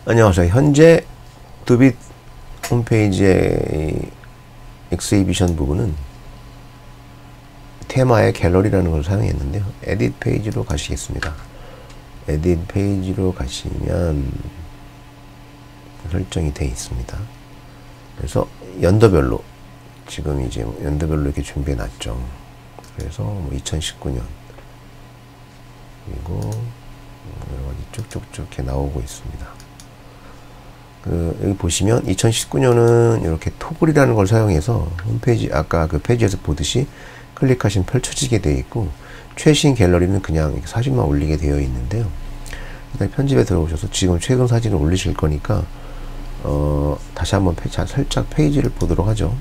안녕하세요. 현재 두빗 홈페이지의 엑스히비션 부분은 테마의 갤러리라는 걸 사용했는데요. 에딧 페이지로 가시겠습니다. 에딧 페이지로 가시면 설정이 되어 있습니다. 그래서 연도별로 지금 이제 연도별로 이렇게 준비해 놨죠. 그래서 2019년 그리고 여러 가지 쭉쭉쭉 이렇게 나오고 있습니다. 여기 보시면 2019년은 이렇게 토글이라는 걸 사용해서 홈페이지 아까 그 페이지에서 보듯이 클릭하시면 펼쳐지게 되어 있고, 최신 갤러리는 그냥 사진만 올리게 되어 있는데요. 일단 편집에 들어오셔서 지금 최근 사진을 올리실 거니까 다시 한번 살짝 페이지를 보도록 하죠.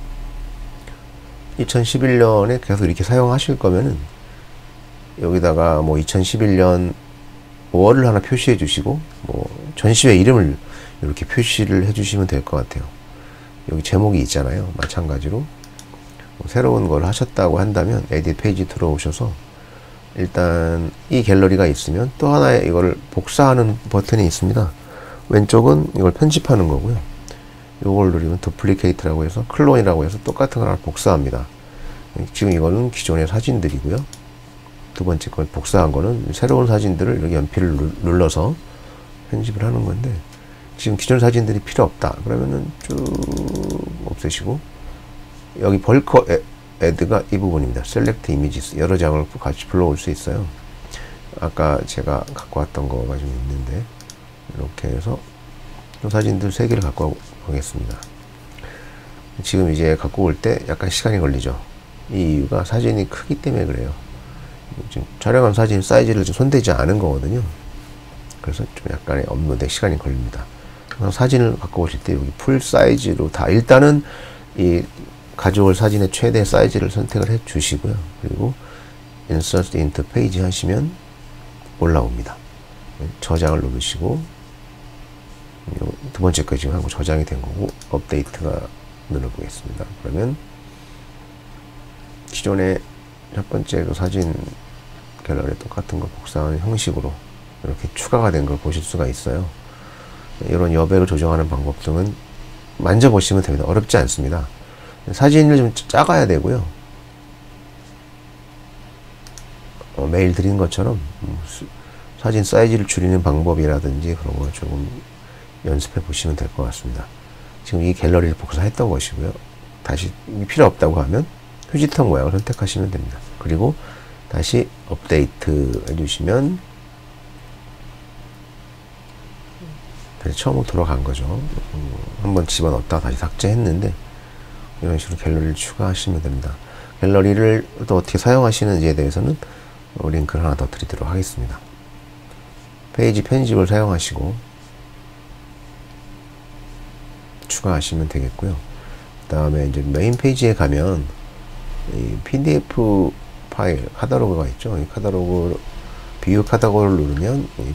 2011년에 계속 이렇게 사용하실 거면은 여기다가 뭐 2011년 월을 하나 표시해 주시고 뭐 전시회 이름을 이렇게 표시를 해 주시면 될 것 같아요. 여기 제목이 있잖아요. 마찬가지로 뭐 새로운 걸 하셨다고 한다면 에딧 페이지 들어오셔서 일단 이 갤러리가 있으면 또 하나의 이거를 복사하는 버튼이 있습니다. 왼쪽은 이걸 편집하는 거고요. 이걸 누르면 두플리케이트라고 해서 클론이라고 해서 똑같은 걸 하나 복사합니다. 지금 이거는 기존의 사진들이고요. 두 번째 걸 복사한 거는 새로운 사진들을 여기 연필을 눌러서 편집을 하는 건데, 지금 기존 사진들이 필요 없다 그러면은 쭉 없애시고, 여기 벌커 애드가 이 부분입니다. 셀렉트 이미지스, 여러 장을 같이 불러올 수 있어요. 아까 제가 갖고 왔던 거가 좀 있는데 이렇게 해서 이 사진들 3개를 갖고 오겠습니다. 지금 이제 갖고 올 때 약간 시간이 걸리죠. 이 이유가 사진이 크기 때문에 그래요. 지금 촬영한 사진 사이즈를 좀 손대지 않은 거거든요. 그래서 좀 약간의 업로드에 시간이 걸립니다. 사진을 갖고 오실 때 여기 풀 사이즈로 다 일단은 이 가져올 사진의 최대 사이즈를 선택을 해 주시고요. 그리고 Insert into Page 하시면 올라옵니다. 저장을 누르시고, 두 번째 거 지금 하고 저장이 된 거고 업데이트가 눌러보겠습니다. 그러면 기존의 첫 번째 그 사진 갤러리 똑같은 거 복사하는 형식으로 이렇게 추가가 된 걸 보실 수가 있어요. 이런 여백을 조정하는 방법 등은 만져보시면 됩니다. 어렵지 않습니다. 사진을 좀 작아야 되고요. 매일 드린 것처럼 사진 사이즈를 줄이는 방법이라든지 그런 걸 조금 연습해 보시면 될 것 같습니다. 지금 이 갤러리를 복사했던 것이고요. 다시 필요 없다고 하면 휴지통 모양을 선택하시면 됩니다. 그리고 다시 업데이트 해주시면 다시 처음으로 돌아간 거죠. 한번 집어넣었다 다시 삭제했는데 이런 식으로 갤러리를 추가하시면 됩니다. 갤러리를 또 어떻게 사용하시는지에 대해서는 링크를 하나 더 드리도록 하겠습니다. 페이지 편집을 사용하시고 추가하시면 되겠고요. 그 다음에 이제 메인 페이지에 가면 이 PDF 파일 카탈로그가 있죠. 이 카탈로그 비유 카탈로그를 누르면 이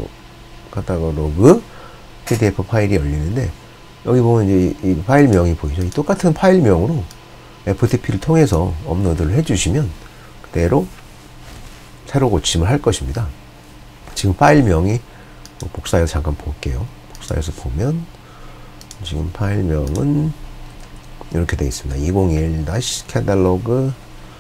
카탈로그 PDF 파일이 열리는데, 여기 보면 이제 이 파일명이 보이죠. 이 똑같은 파일명으로 FTP를 통해서 업로드를 해주시면 그대로 새로 고침을 할 것입니다. 지금 파일명이 복사해서 잠깐 볼게요. 복사해서 보면 지금 파일명은 이렇게 되어 있습니다. 201-catalog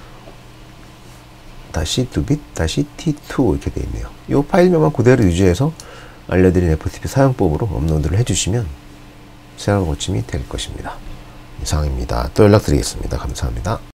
-두빗-t2 이렇게 되어 있네요. 이 파일명만 그대로 유지해서 알려드린 FTP 사용법으로 업로드를 해주시면 새로운 고침이 될 것입니다. 이상입니다. 또 연락드리겠습니다. 감사합니다.